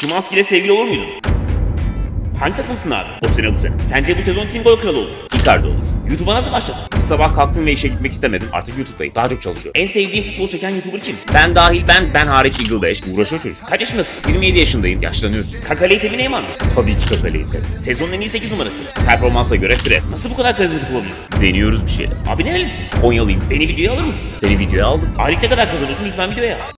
Szymański ile sevgili olur muydun? Hangi takımsın abi? O sene bu sene. Sence bu sezon kim gol kralı olur? Icardi olur. YouTube'a nasıl başladın? Bir sabah kalktım ve işe gitmek istemedim. Artık YouTube'dayım. Daha çok çalışıyorum. En sevdiğim futbol çeken YouTuber kim? Ben dahil, ben hariç Eagle 5. Uğraşıyor çocuk. Kaç yaşındasın? 27 yaşındayım. Yaşlanıyoruz. Kakaleite mi Neymar mı? Tabii ki Kakaleite. Sezonun en iyi 8 numarası. Performansa göre Fred. Nasıl bu kadar karizmatik olabiliyorsun? Deniyoruz bir şeyler. Abi nerelisin? Konyalıyım. Beni videoya alır mısın? Seni videoya aldım. Aylık ne kadar kazanıyorsun? Lütfen videoya al.